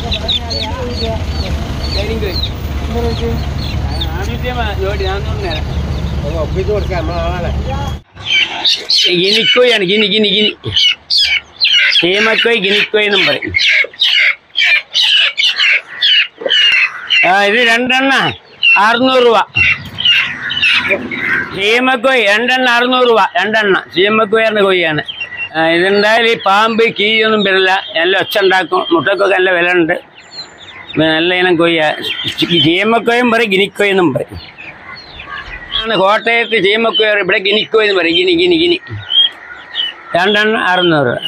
ഗിനിക്കോയാണ് guinea guinea guinea ചീമക്കോയ് ഗിനിക്കോയ് എന്നും പറയും. ഇത് 2 എണ്ണ 600 രൂപ. ചീമക്കോയ് 2 എണ്ണ 600 രൂപ. 2 എണ്ണ ചീമക്കോയറിൻ്റെ കൊയ്യാണ്. ഇതെന്തായാലും ഈ പാമ്പ് കീയൊന്നും വരില്ല. നല്ല ഒച്ച ഉണ്ടാക്കും. മുട്ടക്കൊക്കെ നല്ല വില ഉണ്ട്. നല്ല ഇനം കൊയ്യ. ചീമക്കോയും പറയും ഗിനിക്കോയ് എന്നും പറയും. കോട്ടയത്ത് ചീമക്കോയർ, ഇവിടെ ഗിനിക്കോയ് എന്ന് പറയും. ഗിനി ഗിനി ഗിനി 2 എണ്ണ 600 രൂപ.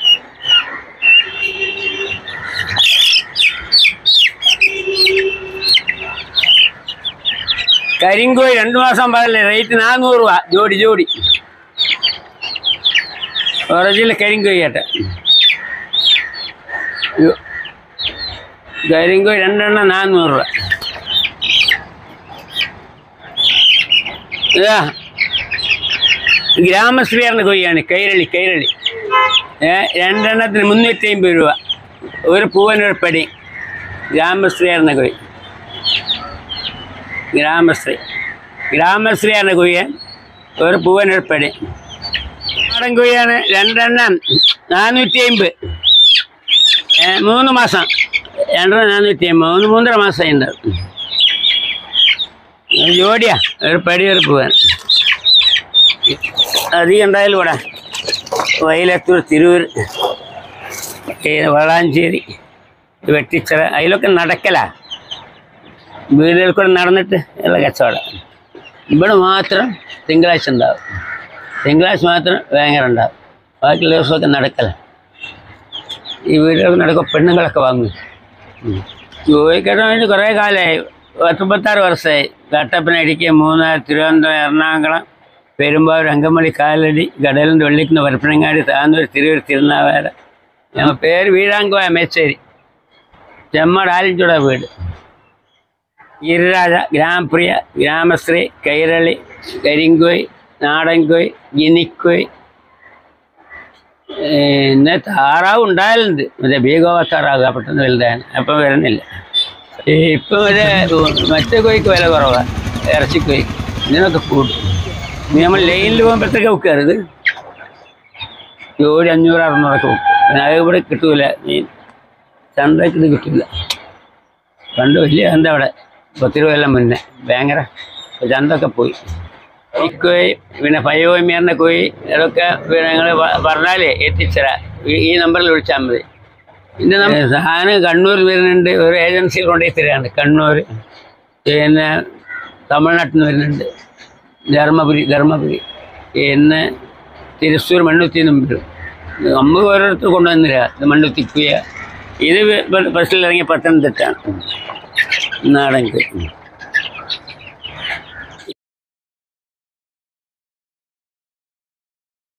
കരിങ്കോയ് 2 മാസം പാടില്ലേ, റേറ്റ് 400 രൂപ ജോഡി ജോഡി. ഒറിജിനൽ കരിങ്കോയ് ആട്ടെ. കരിങ്കോയ് 2 എണ്ണ 400 രൂപ. ഇതാ ഗ്രാമശ്രീയാണ് കൊയ്യാണ്. കൈരളി കൈരളി 2 എണ്ണത്തിന് 350 രൂപ. ഒരു പൂവനൊരു പടി. ഗ്രാമശ്രീയാണ് കൊയ്യ. ഗ്രാമശ്രീയാണ് കൊയ്യാൻ. ഒരു പൂവനൊരു പടി. നാടൻ കൊയ്യാണ്. 2 എണ്ണം 450. 3 മാസം. 2 450. 3.5 മാസമായി ഉണ്ടാവും. ജോഡിയാ ഒരു പടി ഒരു പൂവൻ. അധികം ഉണ്ടായാലും ഇവിടെ വയലത്തൂർ, തിരൂർ, വളാഞ്ചേരി, വെട്ടിച്ചിറ അതിലൊക്കെ നടക്കലാ. വീടുകളിൽ കൂടെ നടന്നിട്ട് ഉള്ള കച്ചവടം. ഇവിടെ മാത്രം തിങ്കളാഴ്ച ഉണ്ടാവും. തിങ്കളാഴ്ച മാത്രം ഭയങ്കര ഉണ്ടാവും. ബാക്കിയുള്ള ദിവസമൊക്കെ നടക്കല. ഈ വീടുകൾക്ക് നടക്കും. പെണ്ണുങ്ങളൊക്കെ വാങ്ങും. ചോദിക്കാൻ വേണ്ടി കുറേ കാലമായി. 36 വർഷമായി. കട്ടപ്പന, ഇടുക്കി, മൂന്നാർ, തിരുവനന്തപുരം, എറണാകുളം, പെരുമ്പാവൂർ, അങ്കമാലി, കാലടി, കടലുണ്ട്, വെള്ളിക്കുന്ന്, പരപ്പനങ്ങാടി, താന്നൂർ, തിരൂർ, തിരുനാവാര. ഞങ്ങൾ പേര് വീഴാങ്കോയ മേച്ചേരി. ചെമ്മാട് ആലിഞ്ചൂട വീട്. ഗിരിരാജ, ഗ്രാമപ്രിയ, ഗ്രാമശ്രീ, കൈരളി, കരിങ്കോയ്, നാടൻകോയ്, ഗിനിക്കോയ്. പിന്നെ താറാവ് ഉണ്ടായാലുണ്ട്. മറ്റേ ബീഗോവ താറാവ് പെട്ടെന്ന് വലുതാണ്. അപ്പം വരുന്നില്ല. ഇപ്പം മറ്റേ കോഴിക്ക് വില കുറവാണ്. ഇറച്ചിക്കോയ്ക്ക് ഇതിനൊക്കെ കൂടും. നമ്മൾ ലൈനിൽ പോകുമ്പോഴത്തേക്ക് വെക്കാറിത് ജോഡി 500-600 വെക്കും. പിന്നെ അത് ഇവിടെ കിട്ടൂല. മീൻ ചന്തയ്ക്ക് ഇത് കിട്ടില്ല. പണ്ട് വലിയ ചന്ത അവിടെ 10 രൂപയെല്ലാം മുന്നേ ഭയങ്കര ചന്തൊക്കെ പോയി. ഇക്കോയ് പിന്നെ പയ്യോമീറിൻ്റെ കോഴി ഇതൊക്കെ ഞങ്ങൾ പറഞ്ഞാലേ എത്തിച്ചരാ. ഈ നമ്പറിൽ വിളിച്ചാൽ മതി. പിന്നെ സാധനം കണ്ണൂർ വരുന്നുണ്ട്. ഒരു ഏജൻസിയിൽ കൊണ്ടുപോയി തരാണ്. കണ്ണൂർ, പിന്നെ തമിഴ്നാട്ടിൽ നിന്ന് വരുന്നുണ്ട്. ധർമ്മപുരി, പിന്നെ തിരുസൂർ, മണ്ണുത്തി നിന്നും വരും. നമുക്ക് ഓരോരുത്തർ കൊണ്ടുവന്നില്ല. ഇത് മണ്ണുത്തിക്കുയ. ഇത് ബസ്സിലിറങ്ങിയ പത്തനംതിട്ടാണ് നാടൻ.